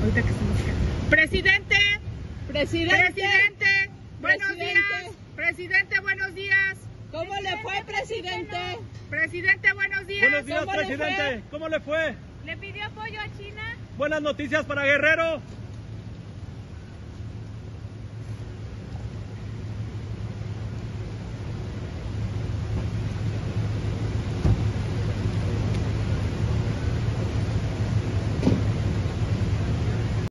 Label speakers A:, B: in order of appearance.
A: Ahorita que estamos acá. Presidente, buenos días. Presidente, buenos días.
B: ¿Cómo le fue, presidente?
A: Presidente, buenos días.
C: Buenos días, presidente. ¿Cómo le fue?
D: ¿Le pidió apoyo a China?
C: Buenas noticias para Guerrero.